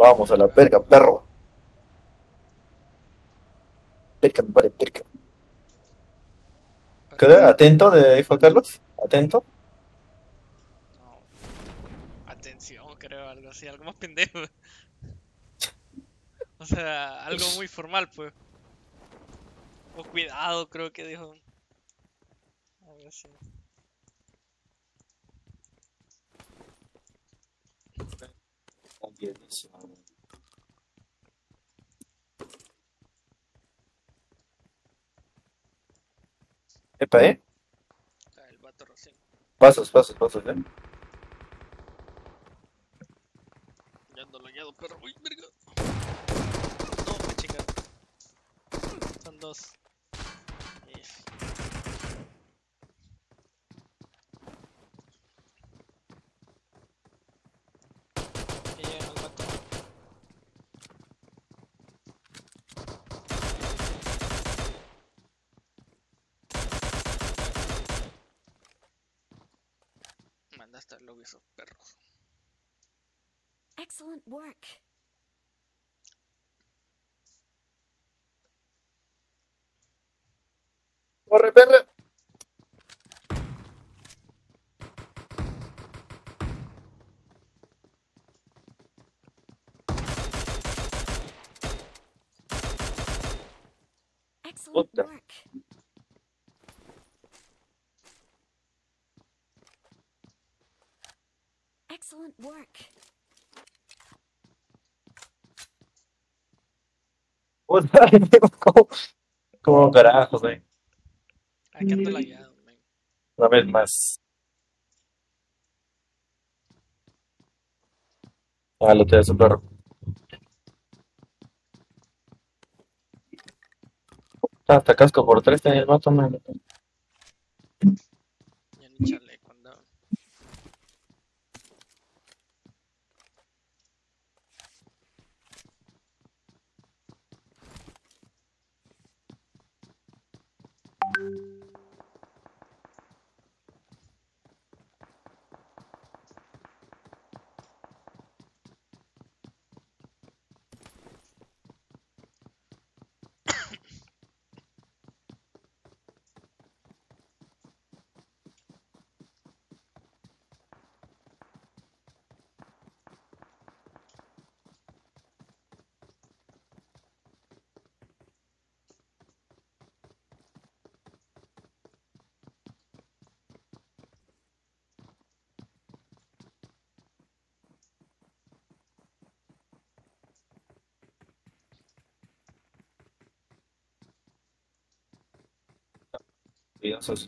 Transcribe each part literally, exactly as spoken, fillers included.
Vamos a la perca, perro. Perca, me vale, perca. Queda Perrísimo. atento de ahí, Juan Carlos. Atento. No, atención, creo, algo así, algo más pendejo. O sea, algo muy formal, pues. O cuidado, creo que dijo. Algo así. Buenísimo. Epa, ¿eh? Ah, el vato recién. Pasos, pasos, pasos, ¿eh? Ya ando lagueado, perro. Uy, verga. No, me chingaron. Son dos. If. Que llegan al vato. Mandaste al lobby esos perros. Excellent work. Corre, perra. Excellent Puta. work. Excellent work. Puta. ¿Cómo, cómo carajos, eh? Aquí ando lagueado, man. Una vez más. Ah, lo te da su perro. Ah, hasta casco por tres tenía el vato, man. Ya ni chaleco andaba. Cuidadosos.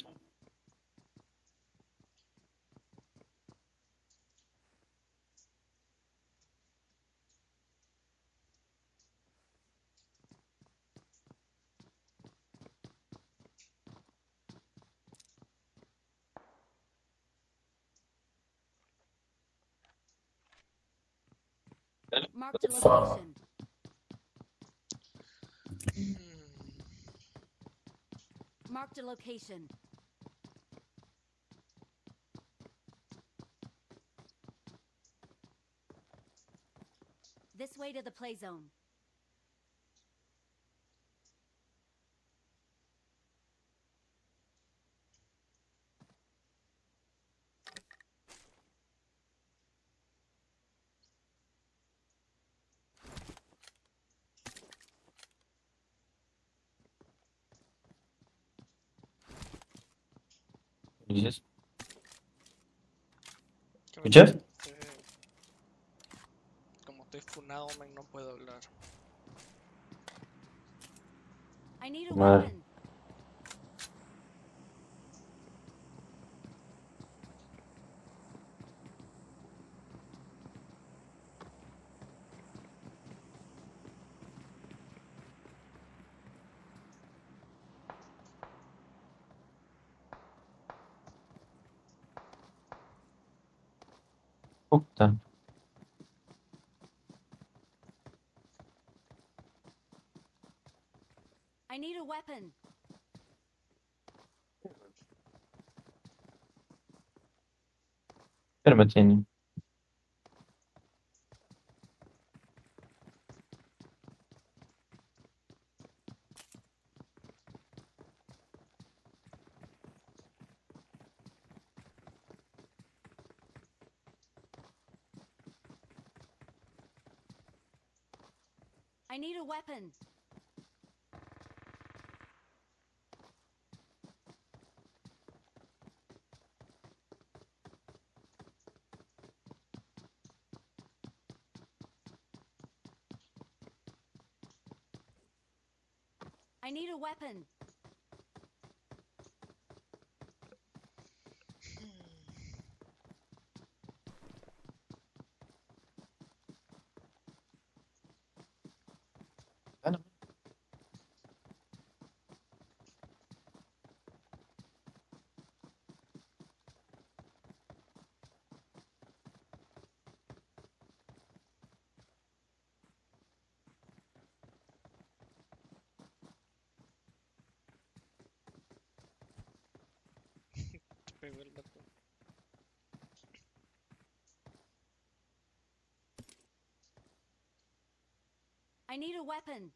What Marked the a fuck? location. Hmm. Marked a location. This way to the play zone. ¿Dices? Que me ¿Escuchas? este, como estoy funado, man, no puedo hablar. I need a Madre. weapon. Puta. I need a weapon. Espérame, tiene. I need a weapon. I need a weapon. Ah, no. Te pegó el vato. I need a weapon.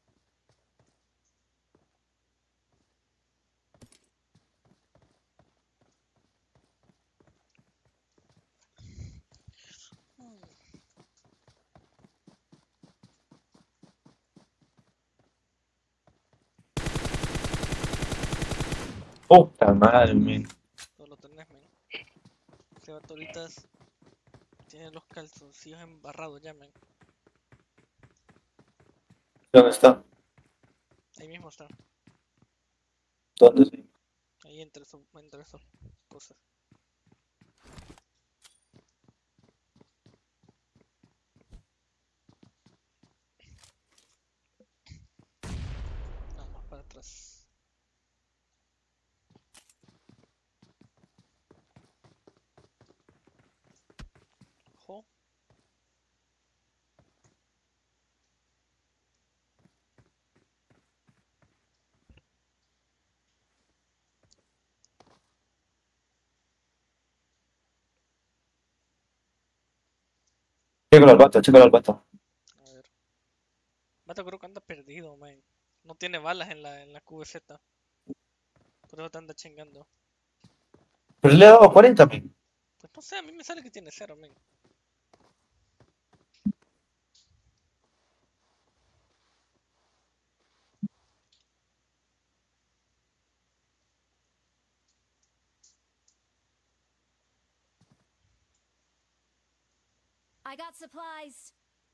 Puta madre, men. Todo lo tenés, men. Ese vato ahorita es- tiene los calzoncillos embarrados ya, men. ¿Dónde está? Ahí mismo está. ¿Dónde sí? Ahí entre, eso, entre esas cosas. Vamos para atrás. Ojo. Chécalo al vato, chécalo al vato. A ver. Vato creo que anda perdido, man. No tiene balas en la, en la Q V Z. Por eso te anda chingando. Pero le he dado cuarenta, men. Pues no sé, a mí me sale que tiene cero, men. I got supplies.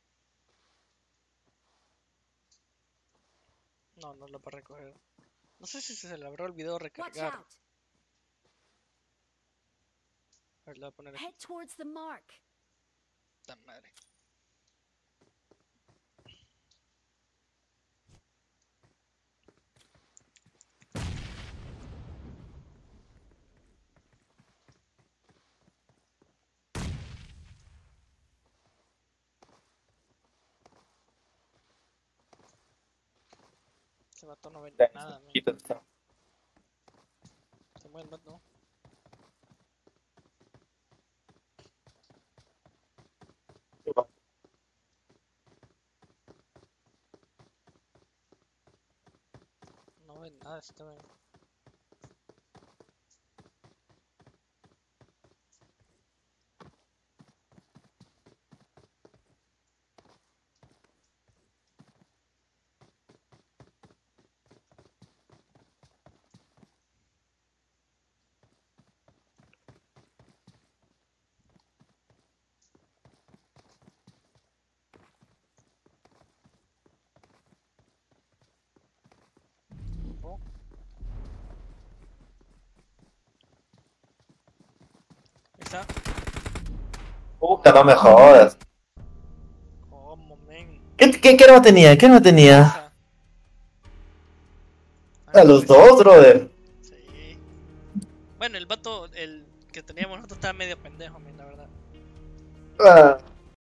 No, no lo va a recoger. No sé si se le habrá olvidado Watch recargar. out. A ver, le voy a poner aquí. Head towards the mark. Esta madre. Ese vato no ve Ya, nada, men. quítate, está. Se mueve el vato. No ve nada este, men. Oh, ahí está. Puta, no me jodas. ¿Cómo, men? ¿Qué, qué, qué arma tenía? ¿Qué arma tenía? Esa. A los dos, brother. Sí. Bueno, el vato, el que teníamos nosotros estaba medio pendejo, men, la verdad. Ah.